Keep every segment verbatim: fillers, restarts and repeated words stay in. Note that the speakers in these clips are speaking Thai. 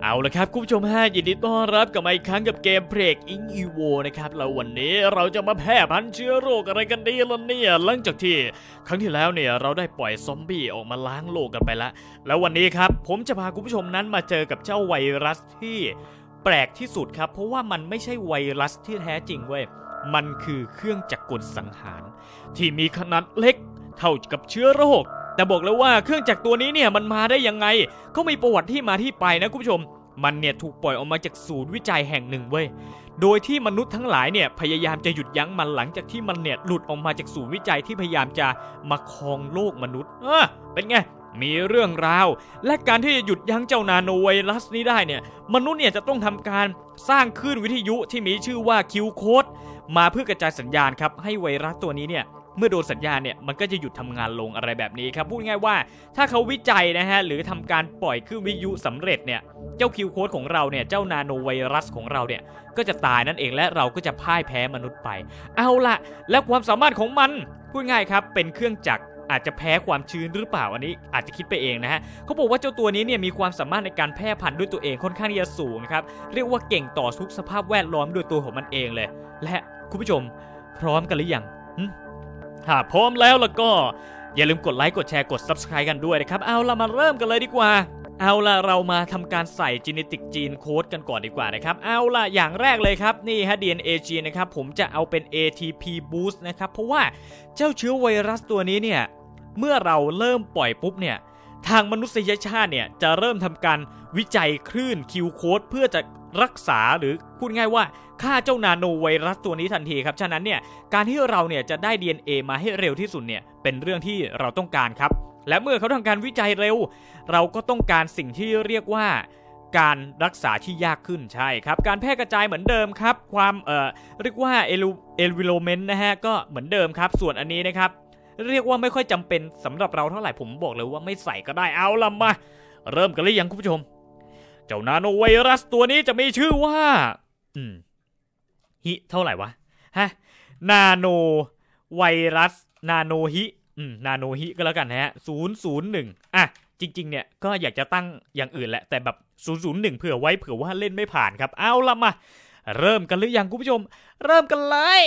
เอาละครับคุณผู้ชมฮะยินดีต้อนรับกลับมาอีกครั้งกับเกมเพลกอิงอีโวนะครับแล้ววันนี้เราจะมาแพร่พันธุ์เชื้อโรคอะไรกันดีล่ะเนี่ยหลังจากที่ครั้งที่แล้วเนี่ยเราได้ปล่อยซอมบี้ออกมาล้างโลกกันไปแล้วแล้ววันนี้ครับผมจะพาคุณผู้ชมนั้นมาเจอกับเจ้าไวรัสที่แปลกที่สุดครับเพราะว่ามันไม่ใช่ไวรัสที่แท้จริงเว้ยมันคือเครื่องจักรกลสังหารที่มีขนาดเล็กเท่ากับเชื้อโรคแต่บอกเลยว่าเครื่องจักรตัวนี้เนี่ยมันมาได้ยังไงก็มีประวัติที่มาที่ไปนะคุณผู้ชมมันเนี่ยถูกปล่อยออกมาจากศูนย์วิจัยแห่งหนึ่งเว้ยโดยที่มนุษย์ทั้งหลายเนี่ยพยายามจะหยุดยั้งมันหลังจากที่มันเนี่ยหลุดออกมาจากศูนย์วิจัยที่พยายามจะมาครองโลกมนุษย์เออเป็นไงมีเรื่องราวและการที่จะหยุดยั้งเจ้านาโนไวรัสนี้ได้เนี่ยมนุษย์เนี่ยจะต้องทำการสร้างคลื่นวิทยุที่มีชื่อว่าคิวโค้ดมาเพื่อกระจายสัญญาณครับให้ไวรัสตัวนี้เนี่ยเมื่อโดนสัญญาณเนี่ยมันก็จะหยุดทำงานลงอะไรแบบนี้ครับพูดง่ายว่าถ้าเขาวิจัยนะฮะหรือทำการปล่อยคลื่นวิทยุสำเร็จเนี่ยเจ้าคิวโค้ดของเราเนี่ยเจ้านาโนไวรัสของเราเนี่ยก็จะตายนั่นเองและเราก็จะพ่ายแพ้มนุษย์ไปเอาล่ะและความสามารถของมันพูดง่ายครับเป็นเครื่องจักรอาจจะแพ้ความชื้นหรือเปล่าอันนี้อาจจะคิดไปเองนะฮะเขาบอกว่าเจ้าตัวนี้เนี่ยมีความสามารถในการแพร่พันธุ์ด้วยตัวเองค่อนข้างที่จะสูงนะครับเรียกว่าเก่งต่อทุกสภาพแวดล้อมด้วยตัวของมันเองเลยและคุณผู้ชมพร้อมกันหรือยังถ้าพร้อมแล้วแล้วก็อย่าลืมกดไลค์กดแชร์กด ซับสไครบ์ กันด้วยนะครับเอาล่ะมาเริ่มกันเลยดีกว่าเอาล่ะเรามาทำการใส่ Genetic Gene Code กันก่อนดีกว่านะครับเอาล่ะอย่างแรกเลยครับนี่ฮะ ดี เอ็น เอ Gene นะครับผมจะเอาเป็น เอ ที พี Boost นะครับเพราะว่าเจ้าเชื้อไวรัสตัวนี้เนี่ยเมื่อเราเริ่มปล่อยปุ๊บเนี่ยทางมนุษยชาติเนี่ยจะเริ่มทำการวิจัยคลื่น Q Code เพื่อจะรักษาหรือพูดง่ายว่าฆ่าเจ้านาโนไวรัสตัวนี้ทันทีครับฉะนั้นเนี่ยการที่เราเนี่ยจะได้ ดี เอ็น เอ มาให้เร็วที่สุดเนี่ยเป็นเรื่องที่เราต้องการครับและเมื่อเขาทำการวิจัยเร็วเราก็ต้องการสิ่งที่เรียกว่าการรักษาที่ยากขึ้นใช่ครับการแพร่กระจายเหมือนเดิมครับความเอ่อเรียกว่าเอลวิโลเมนต์นะฮะก็เหมือนเดิมครับส่วนอันนี้นะครับเรียกว่าไม่ค่อยจำเป็นสำหรับเราเท่าไหร่ผมบอกเลยว่าไม่ใส่ก็ได้เอาละมาเริ่มกันเลยยังคุณผู้ชมเจ้านาโนไวรัสตัวนี้จะมีชื่อว่าอืมฮิเท่าไหร่วะฮะนาโนไวรัสนาโนฮิอืมนาโนฮิก็แล้วกันนะฮะศูนย์ ศูนย์ หนึ่งอ่ะจริงๆเนี่ยก็อยากจะตั้งอย่างอื่นแหละแต่แบบศูนย์ ศูนย์ หนึ่งเผื่อไว้เผื่อว่าเล่นไม่ผ่านครับเอาละมาเริ่มกันหรือยังคุณผู้ชมเริ่มกันเลย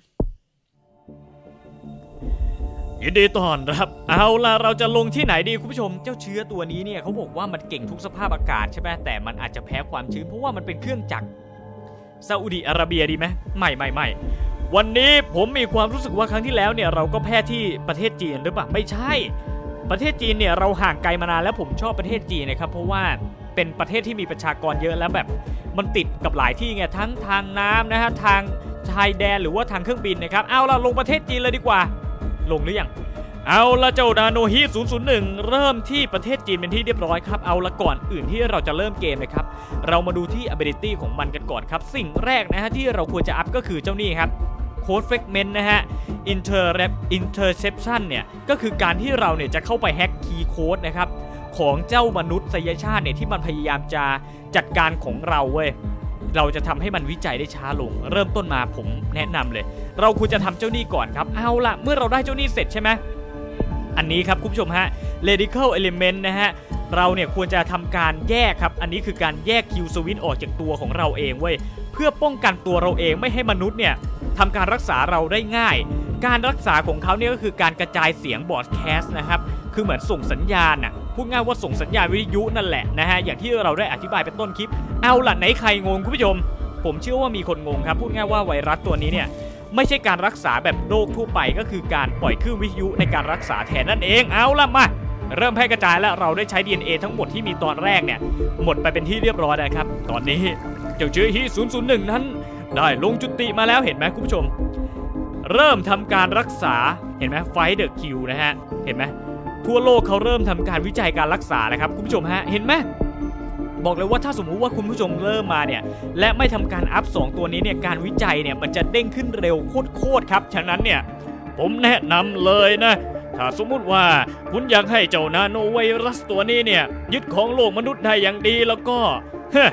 ยินดีต้อนรับเอาล่ะเราจะลงที่ไหนดีคุณผู้ชมเจ้าเชื้อตัวนี้เนี่ยเขาบอกว่ามันเก่งทุกสภาพอากาศใช่ไหมแต่มันอาจจะแพ้ความชื้นเพราะว่ามันเป็นเครื่องจักรซาอุดิอาระเบียดีไหมไม่ไม่ไม่วันนี้ผมมีความรู้สึกว่าครั้งที่แล้วเนี่ยเราก็แพ้ที่ประเทศจีนหรือเปล่าไม่ใช่ประเทศจีนเนี่ยเราห่างไกลมานานแล้วผมชอบประเทศจีนนะครับเพราะว่าเป็นประเทศที่มีประชากรเยอะแล้วแบบมันติดกับหลายที่ไงทั้งทางน้ำนะฮะทางชายแดนหรือว่าทางเครื่องบินนะครับเอาล่ะลงประเทศจีนเลยดีกว่าลงหรือยังเอาละเจ้านาโนฮิศูนย์ ศูนย์ หนึ่งเริ่มที่ประเทศจีนเป็นที่เรียบร้อยครับเอาละก่อนอื่นที่เราจะเริ่มเกมนะครับเรามาดูที่ ability ของมันกันก่อนครับสิ่งแรกนะฮะที่เราควรจะอัพก็คือเจ้านี่ครับ Code Fragment นะฮะ Interception เนี่ยก็คือการที่เราเนี่ยจะเข้าไปแฮ็กคีย์โค้ดนะครับของเจ้ามนุษยชาติเนี่ยที่มันพยายามจะจัดการของเราเว้ยเราจะทำให้มันวิจัยได้ช้าลงเริ่มต้นมาผมแนะนำเลยเราควรจะทำเจ้านี่ก่อนครับเอาล่ะเมื่อเราได้เจ้านี่เสร็จใช่ไหมอันนี้ครับคุณผู้ชมฮะ Radical Element นะฮะเราเนี่ยควรจะทำการแยกครับอันนี้คือการแยก Q Switch ออกจากตัวของเราเองเว้ยเพื่อป้องกันตัวเราเองไม่ให้มนุษย์เนี่ยทำการรักษาเราได้ง่ายการรักษาของเขาเนี่ยก็คือการกระจายเสียงบอร์ดแคสต์นะครับคือเหมือนส่งสัญญาณน่ะพูดง่ายว่าส่งสัญญาณวิทยุนั่นแหละนะฮะอย่างที่เราได้อธิบายไปต้นคลิปเอาล่ะไหนใครงงคุณผู้ชมผมเชื่อว่ามีคนงงครับพูดง่ายว่าไวรัสตัวนี้เนี่ยไม่ใช่การรักษาแบบโรคทั่วไปก็คือการปล่อยคลื่นวิทยุในการรักษาแทนนั่นเองเอาล่ะมาเริ่มแพร่กระจายแล้วเราได้ใช้ ดี เอ็น เอ ทั้งหมดที่มีตอนแรกเนี่ยหมดไปเป็นที่เรียบร้อยแล้วครับตอนนี้เจ้าเชื้อฮีศูนย์ ศูนย์ หนึ่งนั้นได้ลงจุติมาแล้วเห็นไหมคุณผู้ชมเริ่มทำการรักษาเห็นไหมไฟเดอะคิวนะฮะเห็นไหมทั่วโลกเขาเริ่มทำการวิจัยการรักษาแล้วครับคุณผู้ชมฮะเห็นไหมบอกเลยว่าถ้าสมมุติว่าคุณผู้ชมเริ่มมาเนี่ยและไม่ทำการอัพสองตัวนี้เนี่ยการวิจัยเนี่ยมันจะเด้งขึ้นเร็วโคตรๆครับฉะนั้นเนี่ยผมแนะนำเลยนะถ้าสมมุติว่าคุณอยากให้เจ้านาโนไวรัสตัวนี้เนี่ยยึดของโลกมนุษย์ได้อย่างดีแล้วก็เฮ้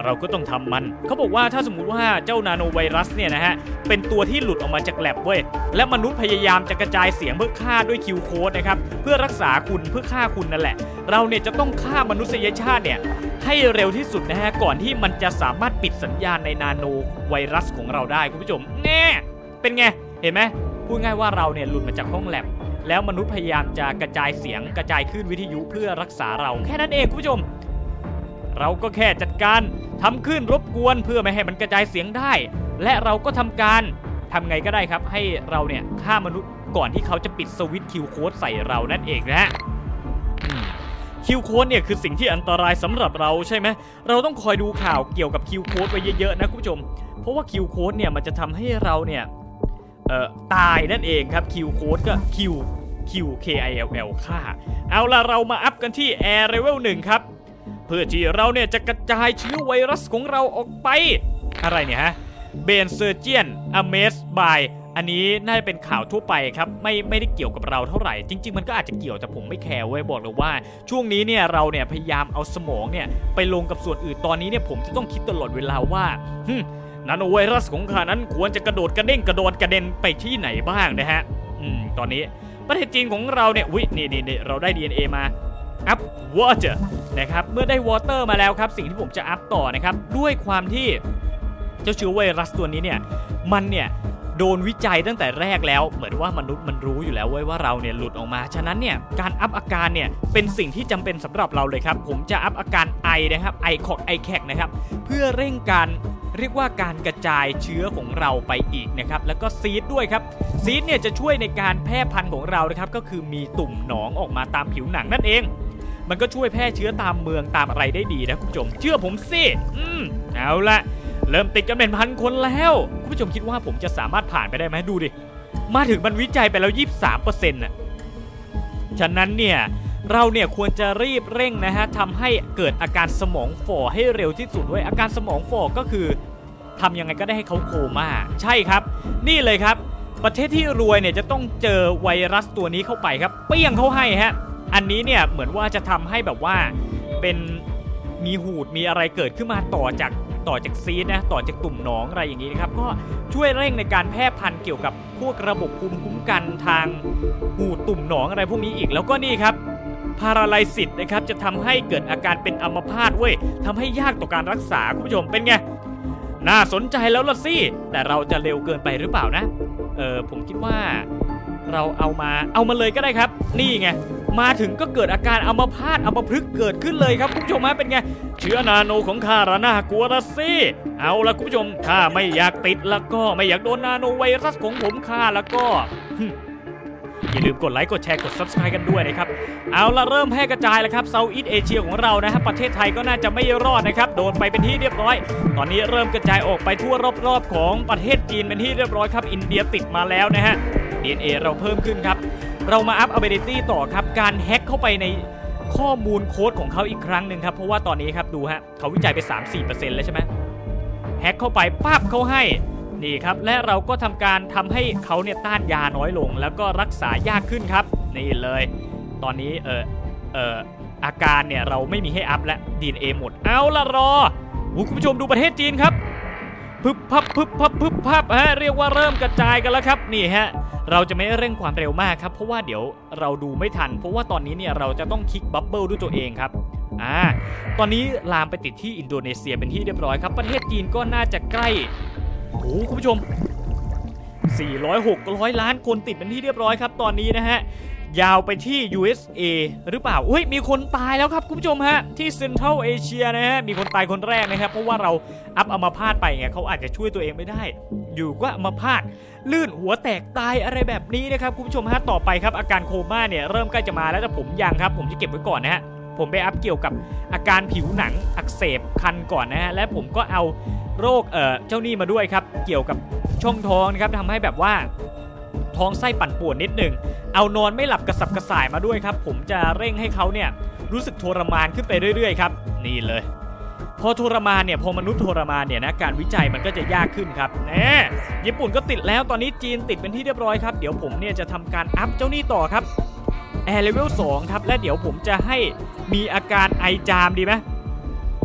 เราก็ต้องทำมันเขาบอกว่าถ้าสมมุติว่าเจ้านาโนไวรัสเนี่ยนะฮะเป็นตัวที่หลุดออกมาจากแลบเว้ยและมนุษย์พยายามจะกระจายเสียงเพื่อฆ่าด้วยคิวโค้ดนะครับเพื่อรักษาคุณเพื่อฆ่าคุณนั่นแหละเราเนี่ยจะต้องฆ่ามนุษยชาติเนี่ยให้เร็วที่สุดนะฮะก่อนที่มันจะสามารถปิดสัญญาณในนาโนไวรัสของเราได้คุณผู้ชมแน่เป็นไงเห็นไหมพูดง่ายว่าเราเนี่ยหลุดมาจากห้องแลบแล้วมนุษย์พยายามจะกระจายเสียงกระจายคลื่นวิทยุเพื่อรักษาเราแค่นั้นเองคุณผู้ชมเราก็แค่จัดการทำคลื่นรบกวนเพื่อไม่ให้มันกระจายเสียงได้และเราก็ทำการทำไงก็ได้ครับให้เราเนี่ยฆ่ามนุษย์ก่อนที่เขาจะปิดสวิตช์คิวโค้ดใส่เรานั่นเองนะฮะคิวโค้ดเนี่ยคือสิ่งที่อันตรายสำหรับเราใช่ไหมเราต้องคอยดูข่าวเกี่ยวกับคิวโค้ดไว้เยอะๆนะคุณผู้ชมเพราะว่าคิวโค้ดเนี่ยมันจะทำให้เราเนี่ยเอ่อตายนั่นเองครับคิวโค้ดก็คิวคิว K I L L ค่าเอาล่ะเรามาอัพกันที่ Air Level หนึ่งครับเพื่อที่เราเนี่ยจะกระจายเชื้อไวรัสของเราออกไปอะไรเนี่ยฮะเบนเซอร์เจียนอเมสบายอันนี้น่าจะเป็นข่าวทั่วไปครับไม่ไม่ได้เกี่ยวกับเราเท่าไหร่จริงๆมันก็อาจจะเกี่ยวแต่ผมไม่แคร์ไว้บอกเลยว่าช่วงนี้เนี่ยเราเนี่ยพยายามเอาสมองเนี่ยไปลงกับส่วนอื่นตอนนี้เนี่ยผมจะต้องคิดตลอดเวลาว่านาโนไวรัสของข้านั้นควรจะกระโดดกระเด้งกระโดดกระเด็นไปที่ไหนบ้างนะฮะอืมตอนนี้ประเทศจีนของเราเนี่ยวินี่นี่เราได้ ดี เอ็น เอ มาอัพวอเตอร์นะครับเมื่อได้วอเตอร์มาแล้วครับสิ่งที่ผมจะอัพต่อนะครับด้วยความที่เจ้าเชื้อไวรัสตัวนี้เนี่ยมันเนี่ยโดนวิจัยตั้งแต่แรกแล้วเหมือนว่ามนุษย์มันรู้อยู่แล้วเว้ยว่าเราเนี่ยหลุดออกมาฉะนั้นเนี่ยการอัพอาการเนี่ยเป็นสิ่งที่จำเป็นสำหรับเราเลยครับผมจะอัพอาการไอนะครับไอคอกไอแขกนะครับเพื่อเร่งการเรียกว่าการกระจายเชื้อของเราไปอีกนะครับแล้วก็ซีดด้วยครับซีดเนี่ยจะช่วยในการแพร่พันธุ์ของเรานะครับก็คือมีตุ่มหนองออกมาตามผิวหนังนั่นเองมันก็ช่วยแพร่เชื้อตามเมืองตามอะไรได้ดีนะคุณผู้ชมเชื่อผมสิอืมเอาละเริ่มติดกันเป็นพันคนแล้วคุณผู้ชมคิดว่าผมจะสามารถผ่านไปได้ไหมดูดิมาถึงมันวิจัยไปแล้ว ยี่สิบสามเปอร์เซ็นต์ น่ะฉะนั้นเนี่ยเราเนี่ยควรจะรีบเร่งนะฮะทำให้เกิดอาการสมองฝ่อให้เร็วที่สุดด้วยอาการสมองฝ่อก็คือทำยังไงก็ได้ให้เขาโคม่าใช่ครับนี่เลยครับประเทศที่รวยเนี่ยจะต้องเจอไวรัสตัวนี้เข้าไปครับเปี้ยงเขาให้ฮะอันนี้เนี่ยเหมือนว่าจะทำให้แบบว่าเป็นมีหูดมีอะไรเกิดขึ้นมาต่อจากต่อจากซีดนะต่อจากตุ่มหนองอะไรอย่างนี้นะครับก็ช่วยเร่งในการแพร่พันธุ์เกี่ยวกับพวกระบบภูมิคุ้มกันทางหูดตุ่มหนองอะไรพวกนี้อีกแล้วก็นี่ครับพาราไลซิสนะครับจะทำให้เกิดอาการเป็นอัมพาตเว้ยทำให้ยากต่อการรักษาคุณผู้ชมเป็นไงน่าสนใจแล้วล่ะสิแต่เราจะเร็วเกินไปหรือเปล่านะเออผมคิดว่าเราเอามาเอามาเลยก็ได้ครับนี่ไงมาถึงก็เกิดอาการอัมพาตอัมพฤกษ์เกิดขึ้นเลยครับคุณผู้ชมฮะเป็นไงเชื้อนาโนของข้าระน่ากลัวละสิเอาละคุณผู้ชมถ้าไม่อยากติดแล้วก็ไม่อยากโดนนาโนไวรัสของผมข้าแล้วก็อย่าลืมกดไลค์กดแชร์กด ซับสไครบ์ กันด้วยนะครับเอาละเริ่มแพร่กระจายแล้วครับเซาท์อีสต์เอเชียของเรานะฮะประเทศไทยก็น่าจะไม่รอดนะครับโดนไปเป็นที่เรียบร้อยตอนนี้เริ่มกระจายออกไปทั่วรอบๆของประเทศจีนเป็นที่เรียบร้อยครับอินเดียติดมาแล้วนะฮะ ดี เอ็น เอ เราเพิ่มขึ้นครับเรามาอัพ ability ต่อครับการแฮ็กเข้าไปในข้อมูลโค้ดของเขาอีกครั้งหนึ่งครับเพราะว่าตอนนี้ครับดูฮะเขาวิจัยไป สามถึงสี่เปอร์เซ็นต์ แล้วใช่ไหมแฮ็กเข้าไปปั๊บเขาให้นี่ครับและเราก็ทำการทำให้เขาเนี่ยต้านยาน้อยลงแล้วก็รักษายากขึ้นครับนี่เลยตอนนี้เออเอออาการเนี่ยเราไม่มีให้อัพและ ดี เอ็น เอ หมดเอาละรอคุณผู้ชมดูประเทศจีนครับพึบพับพึบพับพึบพับฮะเรียกว่าเริ่มกระจายกันแล้วครับนี่ฮะเราจะไม่เร่งความเร็วมากครับเพราะว่าเดี๋ยวเราดูไม่ทันเพราะว่าตอนนี้เนี่ยเราจะต้องคลิกบับเบิลด้วยตัวเองครับอ่าตอนนี้ลามไปติดที่อินโดนีเซียเป็นที่เรียบร้อยครับประเทศจีนก็น่าจะใกล้โอ้คุณผู้ชมสี่ร้อย หกร้อยล้านคนติดเป็นที่เรียบร้อยครับตอนนี้นะฮะยาวไปที่ ยู เอส เอ หรือเปล่าเฮ้ยมีคนตายแล้วครับคุณผู้ชมฮะที่เซ็นทรัลเอเชียนะฮะมีคนตายคนแรกนะครับเพราะว่าเราอัพอัมพาตไปไงเขาอาจจะช่วยตัวเองไม่ได้อยู่ก็อัมพาตลื่นหัวแตกตายอะไรแบบนี้นะครับคุณผู้ชมฮะต่อไปครับอาการโคม่าเนี่ยเริ่มใกล้จะมาแล้วแต่ผมยังครับผมจะเก็บไว้ก่อนนะฮะผมไปอัพเกี่ยวกับอาการผิวหนังอักเสบคันก่อนนะฮะและผมก็เอาโรคเอ่อเจ้านี่มาด้วยครับเกี่ยวกับช่องท้องนะครับทำให้แบบว่าท้องไส้ปั่นป่วนนิดหนึ่งเอานอนไม่หลับกระสับกระส่ายมาด้วยครับผมจะเร่งให้เขาเนี่ยรู้สึกทรมานขึ้นไปเรื่อยๆครับนี่เลยพอทรมานเนี่ยพอมนุษย์ทรมานเนี่ยนะการวิจัยมันก็จะยากขึ้นครับแน่ญี่ปุ่นก็ติดแล้วตอนนี้จีนติดเป็นที่เรียบร้อยครับเดี๋ยวผมเนี่ยจะทำการอัพเจ้านี่ต่อครับแอร์เลเวลสองครับและเดี๋ยวผมจะให้มีอาการไอจามดีไหม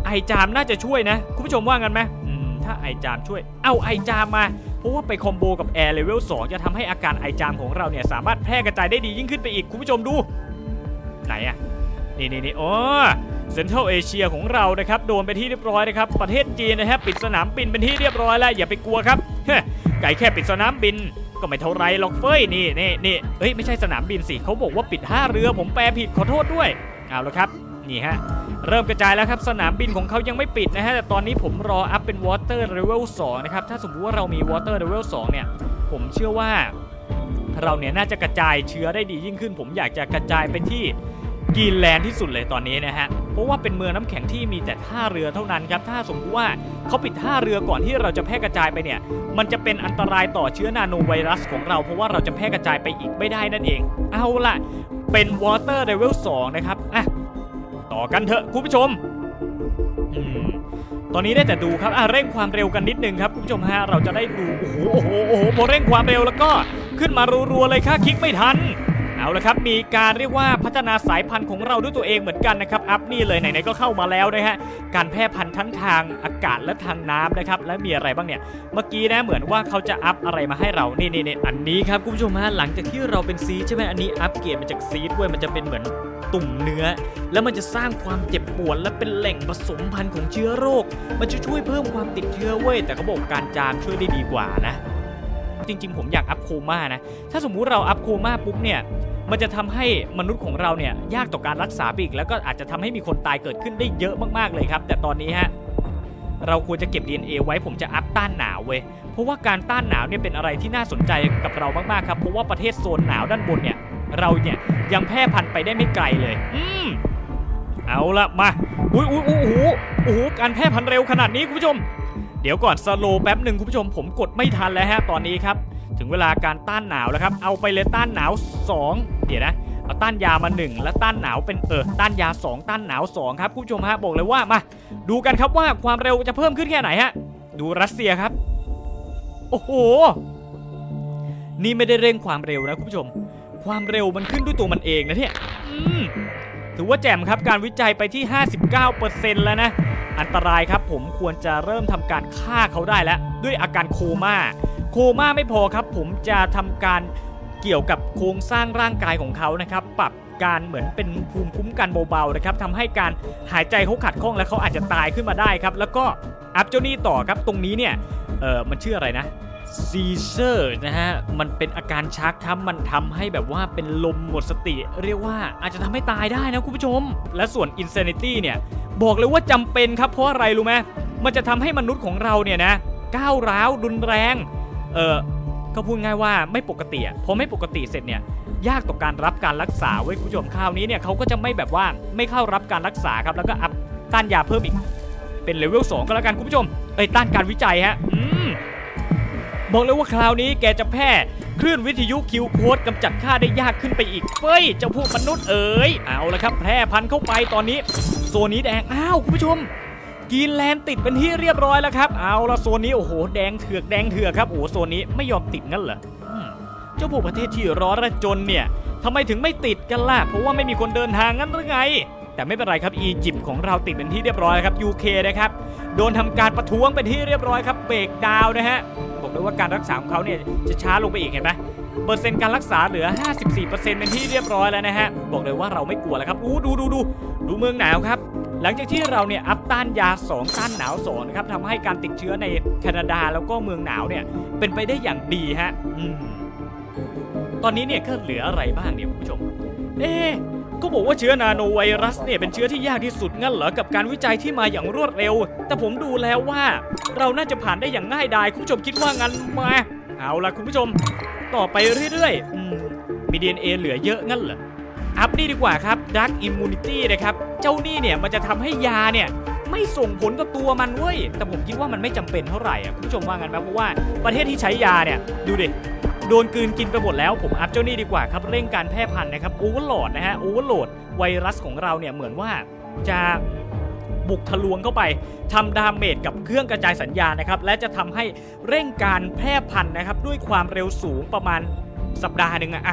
ไอจามน่าจะช่วยนะคุณผู้ชมว่างั้นไหมอืมถ้าไอจามช่วยเอาไอจามมาเพราะว่าไปคอมโบกับแอร์เลเวลสองจะทำให้อาการไอจามของเราเนี่ยสามารถแพร่กระจายได้ดียิ่งขึ้นไปอีกคุณผู้ชมดูไหนอะนี่นี่นี่อ๋อเซ็นทรัลเอเชียของเรานะครับโดนไปที่เรียบร้อยนะครับประเทศจีนนะฮะปิดสนามบินเป็นที่เรียบร้อยแล้วอย่าไปกลัวครับไก่แค่ปิดสนามบินก็ไม่เท่าไรหรอกเฟ้ยนี่นี่นี่เฮ้ยไม่ใช่สนามบินสิเขาบอกว่าปิดท่าเรือผมแปลผิดขอโทษด้วยเอาละครับนี่ฮะเริ่มกระจายแล้วครับสนามบินของเขายังไม่ปิดนะฮะแต่ตอนนี้ผมรออัพเป็น Water Level สองนะครับถ้าสมมติว่าเรามี Water Level สองเนี่ยผมเชื่อว่าเราเนี่ยน่าจะกระจายเชื้อได้ดียิ่งขึ้นผมอยากจะกระจายไปที่กรีนแลนด์ที่สุดเลยตอนนี้นะฮะเพราะว่าเป็นเมืองน้ำแข็งที่มีแต่ท่าเรือเท่านั้นครับถ้าสมมติว่าเขาปิดท่าเรือก่อนที่เราจะแพร่กระจายไปเนี่ยมันจะเป็นอันตรายต่อเชื้อนาโนไวรัสของเราเพราะว่าเราจะแพร่กระจายไปอีกไม่ได้นั่นเองเอาล่ะเป็น Water Level สองนะครับอ่ะต่อกันเถอะคุณผู้ชมอืมตอนนี้ได้แต่ดูครับอ่ะเร่งความเร็วกันนิดนึงครับคุณผู้ชมฮะเราจะได้ดูโอ้โหโอ้โหโอ้โหพอเร่งความเร็วแล้วก็ขึ้นมารัวๆเลยค่ะคลิกไม่ทันเอาละครับมีการเรียกว่าพัฒนาสายพันธุ์ของเราด้วยตัวเองเหมือนกันนะครับอัพนี่เลยไหนๆก็เข้ามาแล้วนะฮะการแพร่พันธุ์ทั้งทางอากาศและทางน้ำนะครับและมีอะไรบ้างเนี่ยเมื่อกี้นะเหมือนว่าเขาจะอัพอะไรมาให้เรานี่นี่อันนี้ครับคุณผู้ชมฮะหลังจากที่เราเป็นซีดใช่ไหมอันนี้อัพเกรดมาจากซีดด้วยมันจะเป็นเหมือนตุ่มเนื้อแล้วมันจะสร้างความเจ็บปวดและเป็นแหล่งผสมพันธุ์ของเชื้อโรคมันจะช่วยเพิ่มความติดเชื้อเว้ยแต่เขาบอกการจามช่วยได้ดีกว่านะจริงๆผมอยากอัพโคม่านะถ้าสมมุติเราอัพโคม่าปุ๊บเนี่ยมันจะทำให้มนุษย์ของเราเนี่ยยากต่อการรักษาไปอีกแล้วก็อาจจะทำให้มีคนตายเกิดขึ้นได้เยอะมากๆเลยครับแต่ตอนนี้ฮะเราควรจะเก็บ ดี เอ็น เอ ไว้ผมจะอัพต้านหนาวเว้ยเพราะว่าการต้านหนาวเนี่ยเป็นอะไรที่น่าสนใจกับเรามากๆครับเพราะว่าประเทศโซนหนาวด้านบนเนี่ยเราเนี่ยยังแพร่พันธุ์ไปได้ไม่ไกลเลยอืมเอาละมาอุ้ยอุ้ยโอ้โหโอ้โหการแพร่พันธุ์เร็วขนาดนี้คุณผู้ชมเดี๋ยวก่อนสโลว์แป๊บหนึ่งคุณผู้ชมผมกดไม่ทันแล้วฮะตอนนี้ครับถึงเวลาการต้านหนาวแล้วครับเอาไปเลยต้านหนาวสองเดี๋ยวนะเอาต้านยามาหนึ่งและต้านหนาวเป็นเออต้านยาสองต้านหนาวสองครับคุณผู้ชมฮะบอกเลยว่ามาดูกันครับว่าความเร็วจะเพิ่มขึ้นแค่ไหนฮะดูรัสเซียครับโอ้โหนี่ไม่ได้เร่งความเร็วนะคุณผู้ชมความเร็วมันขึ้นด้วยตัวมันเองนะเนี่ยถือว่าแจ่มครับการวิจัยไปที่ ห้าสิบเก้าเปอร์เซ็นต์ แล้วนะอันตรายครับผมควรจะเริ่มทำการฆ่าเขาได้แล้วด้วยอาการโคม่าโคม่าไม่พอครับผมจะทำการเกี่ยวกับโครงสร้างร่างกายของเขานะครับปรับการเหมือนเป็นภูมิคุ้มกันเบาๆนะครับทำให้การหายใจเขาขัดข้องและเขาอาจจะตายขึ้นมาได้ครับแล้วก็อัพเจ้านี่ต่อครับตรงนี้เนี่ยเออมันชื่ออะไรนะซีเซอร์นะฮะมันเป็นอาการชักครับมันทำให้แบบว่าเป็นลมหมดสติเรียกว่าอาจจะทำให้ตายได้นะคุณผู้ชมและส่วน Insanity เนี่ยบอกเลยว่าจำเป็นครับเพราะอะไรรู้ไหมมันจะทำให้มนุษย์ของเราเนี่ยนะก้าวร้าวรุนแรงเออก็พูดง่ายว่าไม่ปกติอ่ะพอไม่ปกติเสร็จเนี่ยยากต่อการรับการรักษาไว้คุณผู้ชมคราวนี้เนี่ยเขาก็จะไม่แบบว่าไม่เข้ารับการรักษาครับแล้วก็อัพต้านยาเพิ่มอีกเป็นเลเวลสองก็แล้วกันคุณผู้ชมเอ้ยต้านการวิจัยฮะอืมบอกเลยว่าคราวนี้แกจะแพร่คลื่นวิทยุคิวโค้ดกำจัดค่าได้ยากขึ้นไปอีกเฟ้ยเจ้าพวกมนุษย์เอ๋ยเอาละครับแพร่พันธุ์เข้าไปตอนนี้โซนนี้แดงอ้าวคุณผู้ชมกรีนแลนด์ติดเป็นที่เรียบร้อยแล้วครับเอาละโซนนี้โอ้โหแดงเถือกแดงเถือกครับโอ้โหโซนนี้ไม่ยอมติดงั้นเหรอเจ้าพวกประเทศที่ร้อนและจนเนี่ยทำไมถึงไม่ติดกันล่ะเพราะว่าไม่มีคนเดินทางงั้นหรือไงแต่ไม่เป็นไรครับอียิปต์ของเราติดเป็นที่เรียบร้อยครับ ยู เค นะครับโดนทำการประท้วงเป็นที่เรียบร้อยครับเบรกดาวน์นะฮะบอกเลยว่าการรักษาของเขาเนี่ยจะช้าลงไปอีกเห็นไหมเปอร์เซ็นต์การรักษาเหลือ ห้าสิบสี่เปอร์เซ็นต์ เป็นที่เรียบร้อยแล้วนะฮะบอกเลยว่าเราไม่กลัวแล้วครับดูดูดูดูดูเมืองหนาวครับหลังจากที่เราเนี่ยอัพต้านยาสองต้านหนาวสองนะครับทำให้การติดเชื้อในแคนาดาแล้วก็เมืองหนาวเนี่ยเป็นไปได้อย่างดีฮะอืมตอนนี้เนี่ยก็เหลืออะไรบ้างเนี่ยคุณผู้ชมเอ๊ะก็บอกว่าเชื้อนาโนไวรัสเนี่ยเป็นเชื้อที่ยากที่สุดงั้นเหรอกับการวิจัยที่มาอย่างรวดเร็วแต่ผมดูแล้วว่าเราน่าจะผ่านได้อย่างง่ายดายคุณผู้ชมคิดว่างั้นมาเอาล่ะคุณผู้ชมต่อไปเรื่อยๆมี ดี เอ็น เอ เหลือเยอะงั้นเหรออัพนี่ดีกว่าครับ Dark Immunity นะครับเจ้านี่เนี่ยมันจะทำให้ยาเนี่ยไม่ส่งผลกับตัวมันเว้ยแต่ผมคิดว่ามันไม่จำเป็นเท่าไหร่อ่ะคุณผู้ชมว่างั้นไหมเพราะว่าประเทศที่ใช้ยาเนี่ยดูดิโดนกลืนกินไปหมดแล้วผมอัพเจ้านี่ดีกว่าครับเร่งการแพร่พันธุ์นะครับโอเวอร์โหลดนะฮะโอเวอร์โหลดไวรัสของเราเนี่ยเหมือนว่าจะบุกทะลวงเข้าไปทำดาเมจกับเครื่องกระจายสัญญาณนะครับและจะทำให้เร่งการแพร่พันธุ์นะครับด้วยความเร็วสูงประมาณสัปดาห์หนึ่งอะ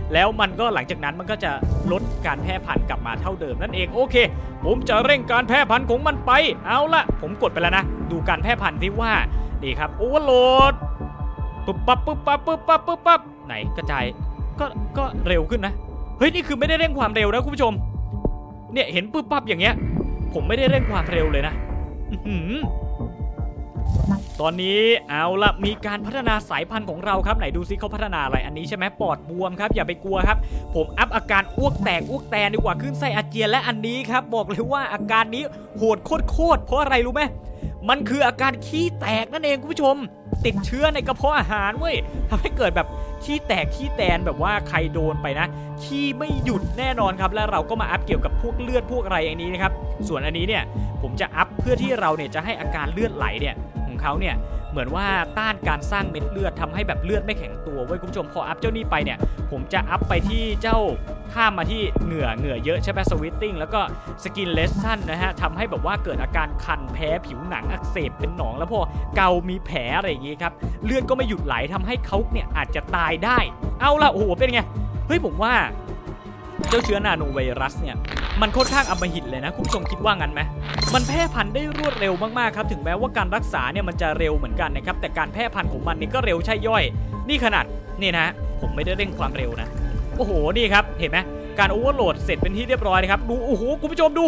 แล้วมันก็หลังจากนั้นมันก็จะลดการแพร่พันธุ์กลับมาเท่าเดิมนั่นเองโอเคผมจะเร่งการแพร่พันธุ์ของมันไปเอาละผมกดไปแล้วนะดูการแพร่พันธุ์ที่ว่านี่ครับโอเวอร์โหลดปุ๊บปั๊บปุ๊บปั๊บปุ๊บปั๊บปุ๊บปั๊บไหนกระจายก็ก็เร็วขึ้นนะเฮ้ยนี่คือไม่ได้เร่งความเร็วนะคุณผู้ชมเนี่ยเห็นปุ๊บปั๊บอย่างเงี้ยผมไม่ได้เร่งความเร็วเลยนะตอนนี้เอาละมีการพัฒนาสายพันธุ์ของเราครับไหนดูซิเขาพัฒนาอะไรอันนี้ใช่ไหมปอดบวมครับอย่าไปกลัวครับผมอัพอาการอ้วกแตกอ้วกแตนดีกว่าขึ้นไส้อาเจียนและอันนี้ครับบอกเลยว่าอาการนี้โหดโคตรๆเพราะอะไรรู้ไหมมันคืออาการขี้แตกนั่นเองคุณผู้ชมติดเชื้อในกระเพาะอาหารเว้ยทำให้เกิดแบบขี้แตกขี้แตนแบบว่าใครโดนไปนะขี้ไม่หยุดแน่นอนครับแล้วเราก็มาอัพเกี่ยวกับพวกเลือดพวกอะไรอย่างนี้นะครับส่วนอันนี้เนี่ยผมจะอัพเพื่อที่เราเนี่ยจะให้อาการเลือดไหลเนี่ยของเขาเนี่ยเหมือนว่าต้านการสร้างเม็ดเลือดทำให้แบบเลือดไม่แข็งตัวเว้ยคุณผู้ชมพออัพเจ้านี่ไปเนี่ยผมจะอัพไปที่เจ้าข้ามมาที่เหงื่อเหงื่อเยอะใช่ไหมสวิตติ้งแล้วก็สกินเลสชั่นนะฮะทำให้แบบว่าเกิดอาการคันแพ้ผิวหนังอักเสบเป็นหนองแล้วพอเกามีแผลอะไรอย่างงี้ครับเลือดก็ไม่หยุดไหลทำให้เขาเนี่ยอาจจะตายได้เอาละโอ้โหเป็นไงเฮ้ยผมว่าเจ้าเชื้อนาโนไวรัสเนี่ยมันค่อนข้างอำมหิตเลยนะคุณผู้ชมคิดว่างั้นไหมมันแพร่พันธุ์ได้รวดเร็วมากๆครับถึงแม้ว่าการรักษาเนี่ยมันจะเร็วเหมือนกันนะครับแต่การแพร่พันธุ์ของมันนี่ก็เร็วใช่ย่อยนี่ขนาดนี่นะผมไม่ได้เร่งความเร็วนะโอ้โหนี่ครับเห็นไหมการโอเวอร์โหลดเสร็จเป็นที่เรียบร้อยนะครับดูโอ้โหคุณผู้ชมดู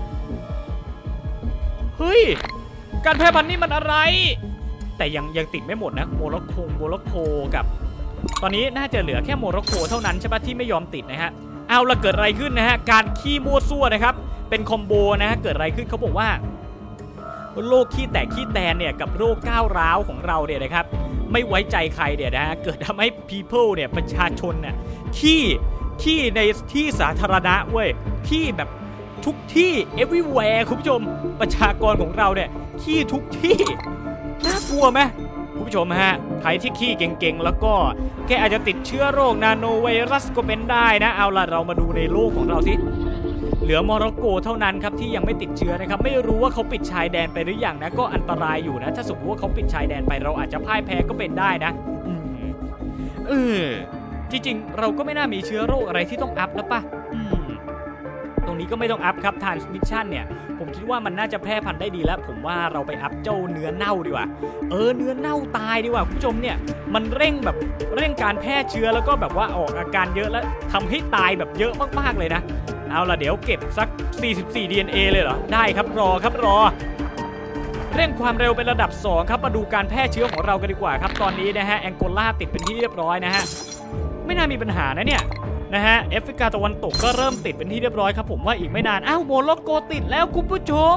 เฮ้ยการแพร่พันธุ์นี่มันอะไรแต่ยังยังติดไม่หมดนะโมร็อกโกโมร็อกโกกับตอนนี้น่าจะเหลือแค่โมร็อกโกเท่านั้นใช่ปะที่ไม่ยอมติดนะฮะเอาละเกิดอะไรขึ้นนะฮะการขี้มั่วซั่วนะครับเป็นคอมโบนะฮะเกิดอะไรขึ้นเขาบอกว่าโรคขี้แตกขี้แตนเนี่ยกับโรคก้าวร้าวของเราเนี่ยนะครับไม่ไว้ใจใครเนี่ยนะฮะเกิดทำให้ people เนี่ยประชาชนเนี่ยขี้ขี้ในที่สาธารณะเว้ยขี้แบบทุกที่ everywhere คุณผู้ชมประชากรของเราเนี่ยขี้ทุกที่น่ากลัวไหมคุณผู้ชมฮะใครที่ขี้เก่งๆแล้วก็แค่อาจจะติดเชื้อโรคนาโนไวรัสก็เป็นได้นะเอาล่ะเรามาดูในโลกของเราสิเหลือโมร็อกโกเท่านั้นครับที่ยังไม่ติดเชื้อนะครับไม่รู้ว่าเขาปิดชายแดนไปหรือยังนะก็อันตรายอยู่นะถ้าสมมติว่าเขาปิดชายแดนไปเราอาจจะพ่ายแพ้ก็เป็นได้นะเออจริงๆเราก็ไม่น่ามีเชื้อโรคอะไรที่ต้องอัพแล้วป่ะตรงนี้ก็ไม่ต้องอัพครับทรานสมิชชั่นเนี่ยผมคิดว่ามันน่าจะแพร่พันธุ์ได้ดีแล้วผมว่าเราไปอัพเจ้าเนื้อเน่าดีกว่าเออเนื้อเน่าตายดีกว่าคุณผู้ชมเนี่ยมันเร่งแบบเร่งการแพร่เชื้อแล้วก็แบบว่าออกอาการเยอะแล้วทำให้ตายแบบเยอะมากๆเลยนะเอาล่ะเดี๋ยวเก็บสักสี่สิบสี่ ดี เอ็น เอ เลยเหรอได้ครับรอครับรอเร่งความเร็วเป็นระดับสองครับมาดูการแพร่เชื้อของเรากันดีกว่าครับตอนนี้นะฮะแองโกลาติดเป็นที่เรียบร้อยนะฮะไม่น่ามีปัญหานะเนี่ยนะฮะแอฟริกาตะวันตกก็เริ่มติดเป็นที่เรียบร้อยครับผมว่าอีกไม่นานอ้าวโมร็อกโกติดแล้วคุณผู้ชม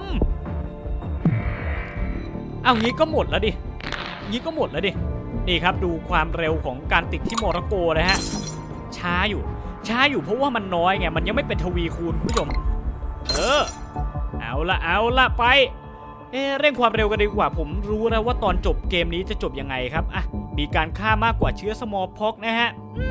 เอางี้ก็หมดแล้วดิงี้ก็หมดแล้วดินี่ครับดูความเร็วของการติดที่โมร็อกโกนะฮะช้าอยู่ช้าอยู่เพราะว่ามันน้อยไงมันยังไม่เป็นทวีคูณคุณผู้ชมเออเอาละเอาละไปเอ๊ะเร่งความเร็วกันดีกว่าผมรู้แล้วว่าตอนจบเกมนี้จะจบยังไงครับอ่ะมีการฆ่ามากกว่าเชื้อสมอลพ็อกนะฮะ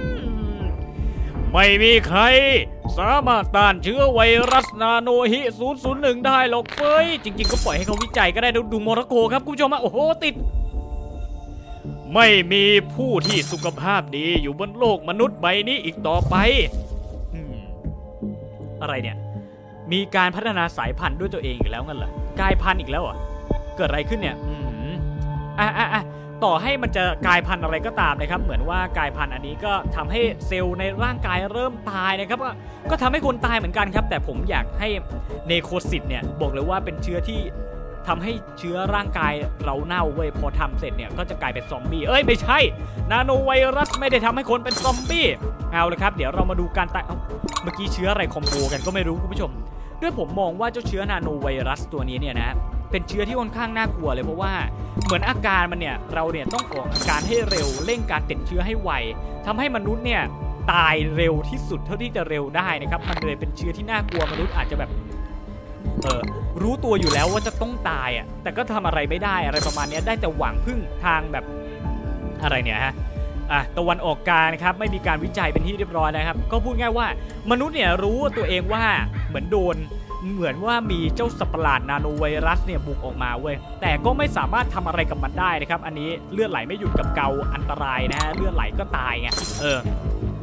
ไม่มีใครสามารถต้านเชื้อไวรัสนาโนฮิศูนย์ ศูนย์ หนึ่งได้หรอกเฟ้ยจริงๆก็ปล่อยให้เขาวิจัยก็ได้ดูโมร็อกโกครับคุณผู้ชมโอ้โหติดไม่มีผู้ที่สุขภาพดีอยู่บนโลกมนุษย์ใบนี้อีกต่อไปอืมอะไรเนี่ยมีการพัฒนาสายพันธุ์ด้วยตัวเองอีกแล้วงั้นเหรอกลายพันธุ์อีกแล้วเหรอเกิดอะไรขึ้นเนี่ยอืมอ่ะอ่ะอ่ะต่อให้มันจะกลายพันธุ์อะไรก็ตามนะครับเหมือนว่ากลายพันธุ์อันนี้ก็ทำให้เซลล์ในร่างกายเริ่มตายนะครับก็ทำให้คนตายเหมือนกันครับแต่ผมอยากให้เนโคซิตเนี่ยบอกเลยว่าเป็นเชื้อที่ทำให้เชื้อร่างกายเราเน่าเว้ยพอทำเสร็จเนี่ยก็จะกลายเป็นซอมบี้เอ้ยไม่ใช่นาโนไวรัสไม่ได้ทำให้คนเป็นซอมบี้เอาเลยครับเดี๋ยวเรามาดูการตายเมื่อกี้เชื้ออะไรคอมโบกันก็ไม่รู้คุณผู้ชมด้วยผมมองว่าเจ้าเชื้อนาโนไวรัสตัวนี้เนี่ยนะเป็นเชื้อที่ค่อนข้างน่ากลัวเลยเพราะว่าเหมือนอาการมันเนี่ยเราเนี่ยต้องออกอาการให้เร็วเร่งการติดเชื้อให้ไวทำให้มนุษย์เนี่ยตายเร็วที่สุดเท่าที่จะเร็วได้นะครับมันเลยเป็นเชื้อที่น่ากลัวมนุษย์อาจจะแบบเออรู้ตัวอยู่แล้วว่าจะต้องตายอ่ะแต่ก็ทำอะไรไม่ได้อะไรประมาณนี้ได้แต่หวังพึ่งทางแบบอะไรเนี่ยฮะอ่ะตะวันออกกลางนะครับไม่มีการวิจัยเป็นที่เรียบร้อยนะครับก็พูดง่ายว่ามนุษย์เนี่ยรู้ตัวเองว่าเหมือนโดนเหมือนว่ามีเจ้าสัตว์ประหลาดนาโนไวรัสเนี่ยบุกออกมาเว้ยแต่ก็ไม่สามารถทำอะไรกับมันได้นะครับอันนี้เลือดไหลไม่หยุดกับเกาอันตรายนะฮะเลือดไหลก็ตายไงเออ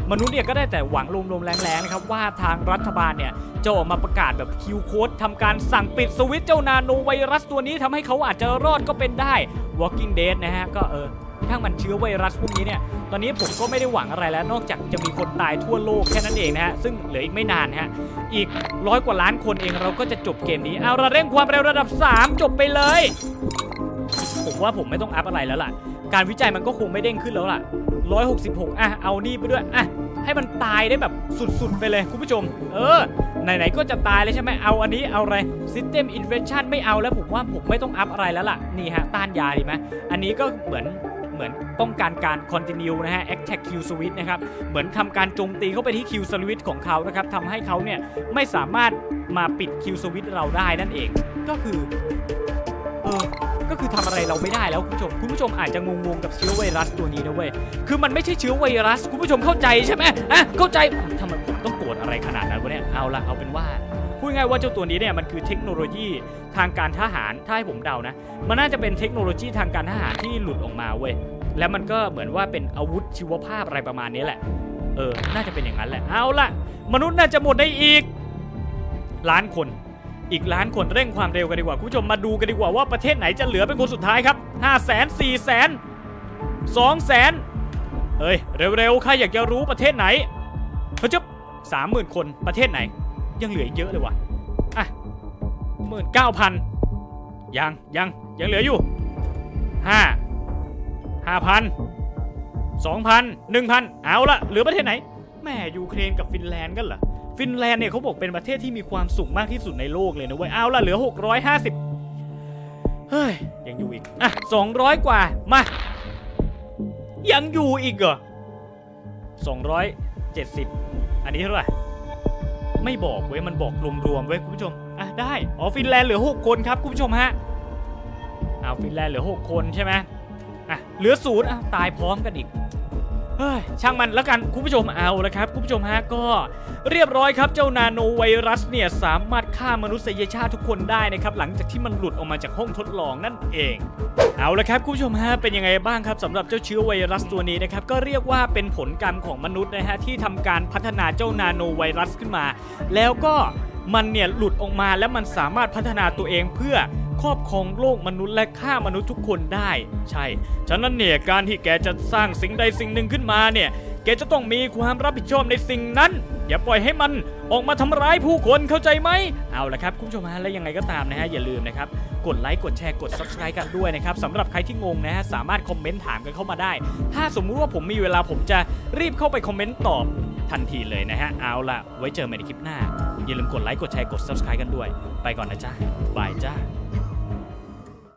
มนุษย์เนี่ยก็ได้แต่หวังลมๆแรงๆนะครับว่าทางรัฐบาลเนี่ยจะออกมาประกาศแบบคิวโค้ดทำการสั่งปิดสวิตช์เจ้านาโนไวรัสตัวนี้ทำให้เขาอาจจะรอดก็เป็นได้ Walking Dead นะฮะก็เออทั้งมันเชื้อไวรัสพวกนี้เนี่ยตอนนี้ผมก็ไม่ได้หวังอะไรแล้วนอกจากจะมีคนตายทั่วโลกแค่นั้นเองนะฮะซึ่งเหลืออีกไม่นานฮะอีกร้อยกว่าล้านคนเองเราก็จะจบเกมนี้เอาเราเร่งความเร็วระดับสามจบไปเลยผมว่าผมไม่ต้องอัพอะไรแล้วล่ะการวิจัยมันก็คงไม่เด้งขึ้นแล้วล่ะหนึ่งร้อยหกสิบหกอ่ะเอานี่ไปด้วยอ่ะให้มันตายได้แบบสุดๆไปเลยคุณผู้ชมเออไหนๆก็จะตายแล้วใช่ไหมเอาอันนี้เอาอะไร System Invention ไม่เอาแล้วผมว่าผมไม่ต้องอัพอะไรแล้วล่ะนี่ฮะต้านยาดีไหมอันนี้ก็เหมือนเหมือนป้องกันการ continue นะฮะ attack Q switch นะครับเหมือนทำการโจมตีเข้าไปที่ Q switch ของเขานะครับทำให้เขาเนี่ยไม่สามารถมาปิด Q switch เราได้นั่นเองก็คือเออก็คือทำอะไรเราไม่ได้แล้วคุณผู้ชมคุณผู้ชมอาจจะงงๆกับเชื้อไวรัสตัวนี้นะเว้ยคือมันไม่ใช่เชื้อไวรัสคุณผู้ชมเข้าใจใช่ไหมอ่ะเข้าใจทำไมผมต้องโกรธอะไรขนาดนั้นวะเนี่ยเอาละเอาเป็นว่าพูดง่ายว่าเจ้าตัวนี้เนี่ยมันคือเทคโนโลยีทางการทหารถ้าให้ผมเดานะมันน่าจะเป็นเทคโนโลยีทางการทหารที่หลุดออกมาเว้ยแล้วมันก็เหมือนว่าเป็นอาวุธชีวภาพอะไรประมาณนี้แหละเออน่าจะเป็นอย่างนั้นแหละเอาละมนุษย์น่าจะหมดได้อีกล้านคนอีกล้านคนเร่งความเร็วกันดีกว่าคุณผู้ชมมาดูกันดีกว่าว่าประเทศไหนจะเหลือเป็นคนสุดท้ายครับห้าแสนสี่แสนสองแสนเฮ้ยเร็วๆใครอยากจะรู้ประเทศไหนเฮ้ยจ๊บสามหมื่นคนประเทศไหนยังเหลือเยอะเลยว่ะอ่ะหมื่นเก้าพันยังยังยังเหลืออยู่ห้าห้าพันสองพันหนึ่งพันเอาละเหลือประเทศไหนแม่ยูเครนกับฟินแลนด์กันเหรอฟินแลนด์เนี่ยเขาบอกเป็นประเทศที่มีความสุขมากที่สุดในโลกเลยนะเว้ยเอาละเหลือหกร้อยห้าสิบเฮ้ยยังอยู่อีกอ่ะสองร้อยกว่ามายังอยู่อีกเหรอสองร้อยเจ็ดสิบอันนี้เท่าไหร่ไม่บอกเว้ยมันบอกรวมๆเว้ยคุณผู้ชมอ่ะได้อ๋อฟินแลนด์เหลือหกคนครับคุณผู้ชมฮะเอาฟินแลนด์เหลือหกคนใช่ไหมอ่ะเหลือศูนย์อ่ะตายพร้อมกันอีกเฮ้ยช่างมันแล้วกันคุณผู้ชมเอาละครับคุณผู้ชมฮะก็เรียบร้อยครับเจ้านาโนไวรัสเนี่ยสามารถฆ่ามนุษยชาติทุกคนได้นะครับหลังจากที่มันหลุดออกมาจากห้องทดลองนั่นเองเอาละครับคุณผู้ชมฮะเป็นยังไงบ้างครับสำหรับเจ้าเชื้อไวรัสตัวนี้นะครับก็เรียกว่าเป็นผลกรรมของมนุษย์นะฮะที่ทำการพัฒนาเจ้านาโนไวรัสขึ้นมาแล้วก็มันเนี่ยหลุดออกมาแล้วมันสามารถพัฒนาตัวเองเพื่อครอบครองโลกมนุษย์และฆ่ามนุษย์ทุกคนได้ใช่ฉะนั้นเนี่ยการที่แกจะสร้างสิ่งใดสิ่งหนึ่งขึ้นมาเนี่ยแกจะต้องมีความรับผิดชอบในสิ่งนั้นอย่าปล่อยให้มันออกมาทำร้ายผู้คนเข้าใจไหมเอาละครับคุณผู้ชมฮะและยังไงก็ตามนะฮะอย่าลืมนะครับกดไลค์กดแชร์กด ซับสไครบ์ กันด้วยนะครับสำหรับใครที่งงนะฮะสามารถคอมเมนต์ถามกันเข้ามาได้ถ้าสมมุติว่าผมมีเวลาผมจะรีบเข้าไปคอมเมนต์ตอบทันทีเลยนะฮะเอาละไว้เจอกันในคลิปหน้าอย่าลืมกดไลค์กดแชร์กด ซับสไครบ์ กันด้วยไปก่อนนะจ๊ะบายจ้า